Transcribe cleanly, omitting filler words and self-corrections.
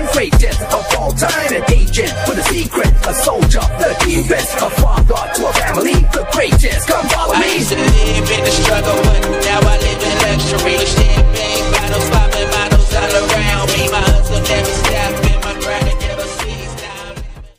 the greatest of all time, an agent with a secret, a soldier, the deepest, a father to a family, the greatest. Come follow me. I used to live in the struggle,